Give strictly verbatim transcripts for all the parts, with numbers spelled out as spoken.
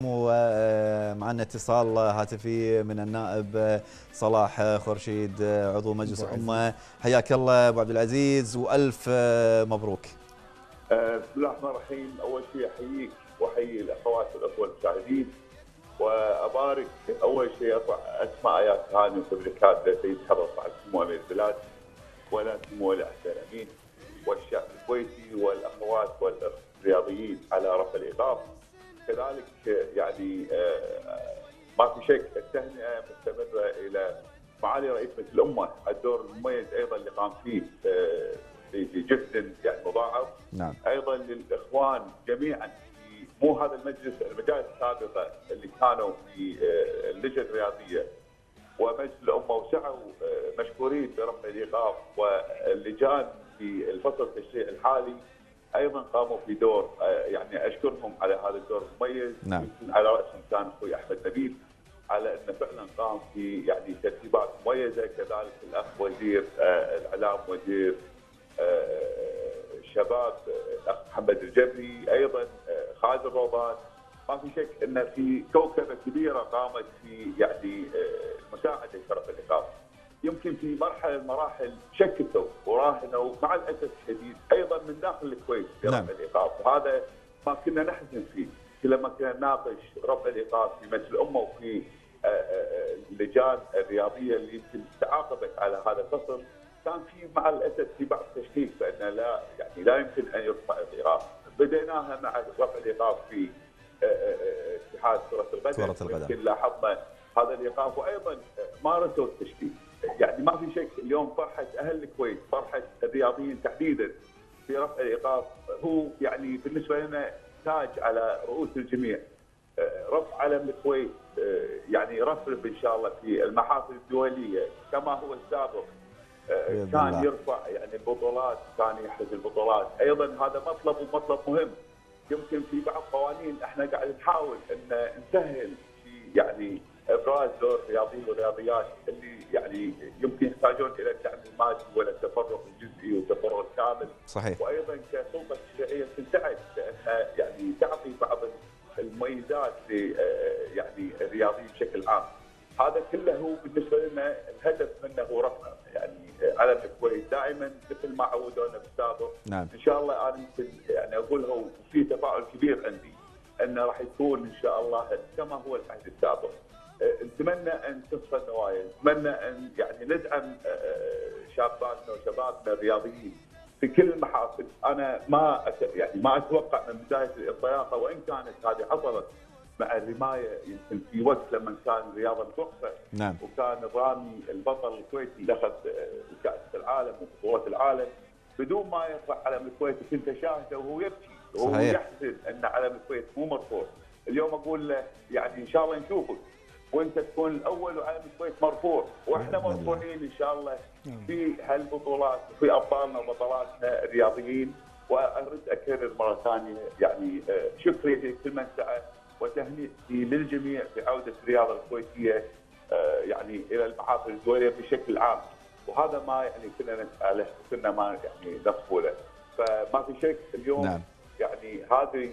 ومعنا اتصال هاتفي من النائب صلاح خورشيد عضو مجلس الأمة. حياك الله أبو عبد العزيز وألف مبروك. بسم الله الرحمن الرحيم. أول شيء أحييك وأحيي الأخوات والأخوة المشاهدين، وأبارك أول شيء أطلع أسماء آيات هاني وتبريكات لسيد حضرة صاحب سمو أمير البلاد ولا سمو ولي أحسن أمين والشعب الكويتي والأخوات والرياضيين على رفع الإيقاف. كذلك يعني ما في شك التهنئة مستمرة إلى معالي رئيس مجلس الأمة الدور المميز أيضا اللي قام فيه بجهد يعني مضاعف. نعم. أيضا للإخوان جميعا في مو هذا المجلس، المجالس السابقة اللي كانوا في اللجنة الرياضية ومجلس الأمة وسعوا مشكورين برفع الإيقاف، واللجان في الفصل التشريعي الحالي ايضا قاموا في دور، يعني اشكرهم على هذا الدور المميز. نعم. على راسهم كان اخوي احمد نبيل على انه فعلا قام في يعني ترتيبات مميزه، كذلك الاخ وزير الاعلام وزير الشباب الاخ محمد الجبري، ايضا خالد الروضان. ما في شك ان في كوكبه كبيره قامت في يعني المساعده في رفع الايقاف. يمكن في مرحله من المراحل شككوا وراهنوا مع الاسف الشديد ايضا من داخل الكويت برفع نعم. الايقاف، وهذا ما كنا نحزن فيه. لما كنا نناقش رفع الايقاف في مجلس الامه وفي اللجان الرياضيه اللي يمكن تعاقبت على هذا الفصل، كان في مع الاسف في بعض التشكيك بان لا يعني لا يمكن ان يرفع الايقاف. بديناها مع رفع الايقاف في اتحاد كره القدم، كرة القدم. يمكن لاحظنا هذا الايقاف، وايضا مارسوا التشكيك. يعني ما في شك اليوم فرحه اهل الكويت، فرحه الرياضيين تحديدا في رفع الايقاف هو يعني بالنسبه لنا تاج على رؤوس الجميع. رفع علم الكويت يعني رفرف ان شاء الله في المحافل الدوليه كما هو السابق. كان الله. يرفع يعني البطولات، كان يحرز البطولات، ايضا هذا مطلب ومطلب مهم. يمكن في بعض قوانين احنا قاعد نحاول ان نسهل في يعني ابراز دور الرياضيين والرياضيات اللي يعني يمكن يحتاجون الى الدعم المادي ولا التفرغ الجزئي والتفرغ الكامل. صحيح. وايضا كسلطه تشريعيه تساعد بانها يعني تعطي بعض المميزات ل يعني الرياضيين بشكل عام. هذا كله هو بالنسبه لنا الهدف منه هو رفع يعني علم الكويت دائما مثل ما عودونا بالسابق. نعم. ان شاء الله انا يمكن يعني اقولها وفي تفاؤل كبير عندي انه راح يكون ان شاء الله كما هو العهد السابق. نتمنى ان تصفى النوايا، نتمنى ان يعني ندعم شاباتنا وشبابنا الرياضيين في كل المحافل. انا ما يعني ما اتوقع من بدايه الانطلاقه، وان كانت هذه حصلت مع الرمايه يمكن في وقت لما كان الرياضه متوقفه. نعم. وكان الرامي البطل الكويتي دخل كاس العالم وبطولات العالم بدون ما يرفع علم الكويت، كنت اشاهده وهو يبكي وهو يحزن ان علم الكويت مو مرفوع. اليوم اقول له يعني ان شاء الله نشوفك وانت تكون الاول وعلم الكويت مرفوع، واحنا مرفوعين ان شاء الله في هالبطولات وفي ابطالنا وبطلاتنا الرياضيين. وارد اكرر مره ثانيه يعني شكري لكل من سعى وتهنئتي للجميع بعوده الرياضه الكويتيه يعني الى المحافل الدوليه بشكل عام، وهذا ما يعني كنا نسعى له وكنا ما يعني نصفو له. فما في شك اليوم نعم. يعني هذه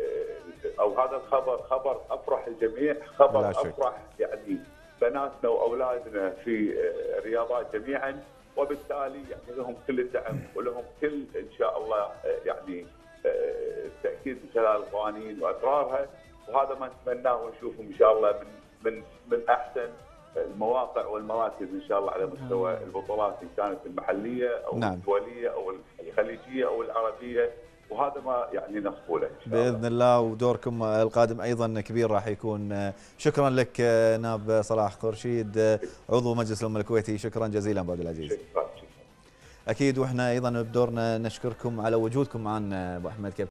او هذا الخبر خبر افرح الجميع، خبر افرح يعني بناتنا واولادنا في الرياضات جميعا، وبالتالي يعني لهم كل الدعم ولهم كل ان شاء الله يعني التاكيد من خلال القوانين واقرارها. وهذا ما نتمناه ونشوفه ان شاء الله من من من احسن المواقع والمراكز ان شاء الله على مستوى البطولات ان كانت المحليه او نعم. الدوليه او الخليجيه او العربيه، وهذا ما يعني نصفو له ان شاء الله باذن الله. ودوركم القادم ايضا كبير راح يكون. شكرا لك نائب صلاح خورشيد عضو مجلس الامه الكويتي، شكرا جزيلا ابو عبد العزيز. شكرا. اكيد واحنا ايضا بدورنا نشكركم على وجودكم معنا ابو احمد.